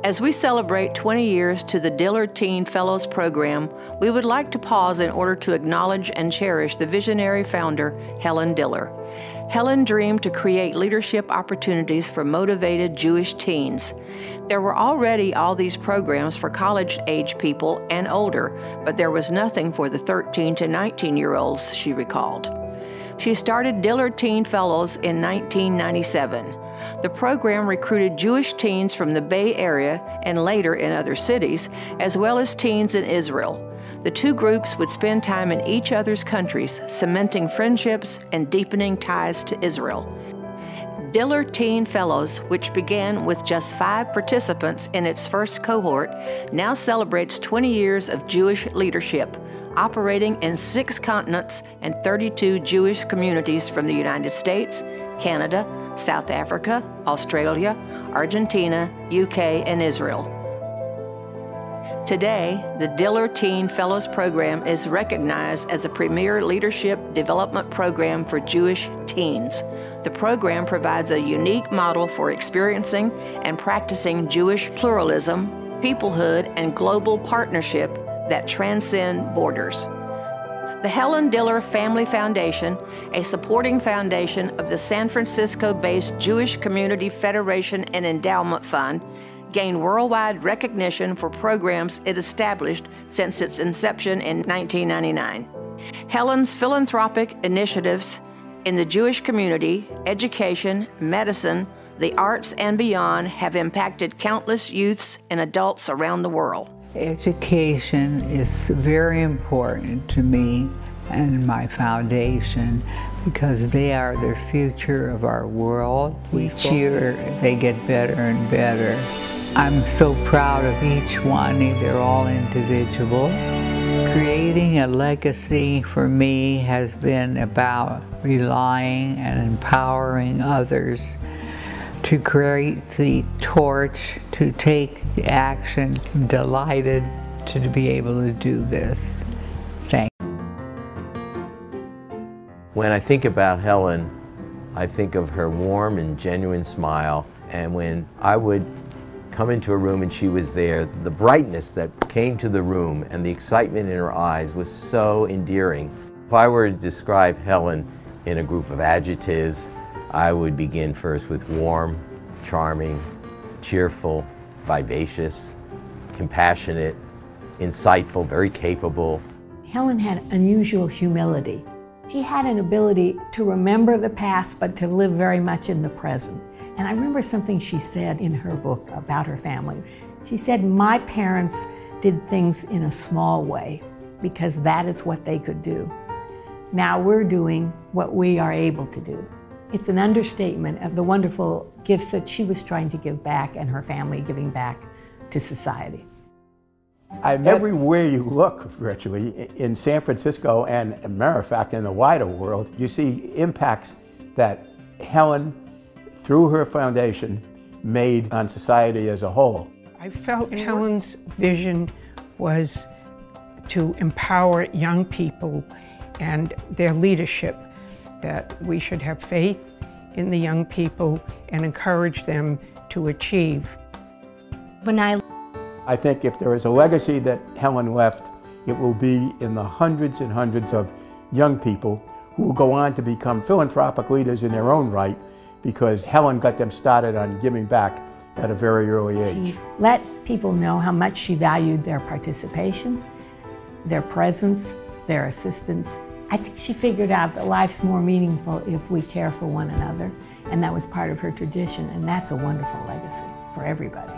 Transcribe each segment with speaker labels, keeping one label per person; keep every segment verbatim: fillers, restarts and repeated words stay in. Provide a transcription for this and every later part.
Speaker 1: As we celebrate twenty years to the Diller Teen Fellows Program, we would like to pause in order to acknowledge and cherish the visionary founder, Helen Diller. Helen dreamed to create leadership opportunities for motivated Jewish teens. There were already all these programs for college-age people and older, but there was nothing for the thirteen to nineteen-year-olds, she recalled. She started Diller Teen Fellows in nineteen ninety-seven. The program recruited Jewish teens from the Bay Area and later in other cities, as well as teens in Israel. The two groups would spend time in each other's countries, cementing friendships and deepening ties to Israel. Diller Teen Fellows, which began with just five participants in its first cohort, now celebrates twenty years of Jewish leadership, operating in six continents and thirty-two Jewish communities from the United States, Canada, South Africa, Australia, Argentina, U K, and Israel. Today, the Diller Teen Fellows Program is recognized as a premier leadership development program for Jewish teens. The program provides a unique model for experiencing and practicing Jewish pluralism, peoplehood, and global partnership that transcend borders. The Helen Diller Family Foundation, a supporting foundation of the San Francisco-based Jewish Community Federation and Endowment Fund, gained worldwide recognition for programs it established since its inception in nineteen ninety-nine. Helen's philanthropic initiatives in the Jewish community, education, medicine, the arts, and beyond have impacted countless youths and adults around the world.
Speaker 2: Education is very important to me and my foundation because they are the future of our world. Each year they get better and better. I'm so proud of each one. They're all individual. Creating a legacy for me has been about relying and empowering others to create the torch, to take the action. I'm delighted to be able to do this. Thank you.
Speaker 3: When I think about Helen, I think of her warm and genuine smile, and when I would come into a room and she was there, the brightness that came to the room and the excitement in her eyes was so endearing. If I were to describe Helen in a group of adjectives, I would begin first with warm, charming, cheerful, vivacious, compassionate, insightful, very capable.
Speaker 4: Helen had unusual humility. She had an ability to remember the past, but to live very much in the present. And I remember something she said in her book about her family. She said, "My parents did things in a small way because that is what they could do. Now we're doing what we are able to do." It's an understatement of the wonderful gifts that she was trying to give back and her family giving back to society.
Speaker 5: I met everywhere you look, virtually, in San Francisco and, as a matter of fact, in the wider world, you see impacts that Helen, through her foundation, made on society as a whole.
Speaker 6: I felt Helen's vision was to empower young people and their leadership, that we should have faith in the young people and encourage them to achieve.
Speaker 7: When I
Speaker 5: I think if there is a legacy that Helen left, it will be in the hundreds and hundreds of young people who will go on to become philanthropic leaders in their own right, because Helen got them started on giving back at a very early age.
Speaker 4: She let people know how much she valued their participation, their presence, their assistance. I think she figured out that life's more meaningful if we care for one another, and that was part of her tradition, and that's a wonderful legacy for everybody.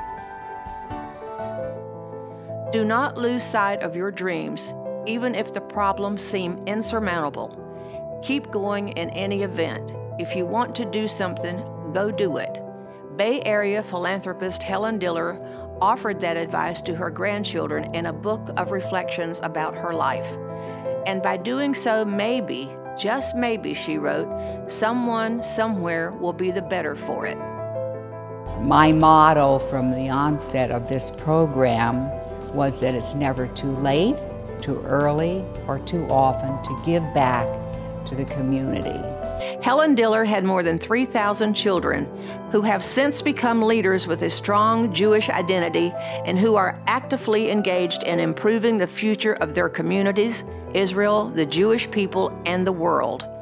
Speaker 1: Do not lose sight of your dreams, even if the problems seem insurmountable. Keep going in any event. If you want to do something, go do it. Bay Area philanthropist Helen Diller offered that advice to her grandchildren in a book of reflections about her life. And by doing so, maybe, just maybe, she wrote, someone somewhere will be the better for it.
Speaker 2: My motto from the onset of this program was that it's never too late, too early, or too often to give back to the community.
Speaker 1: Helen Diller had more than three thousand children who have since become leaders with a strong Jewish identity and who are actively engaged in improving the future of their communities, Israel, the Jewish people, and the world.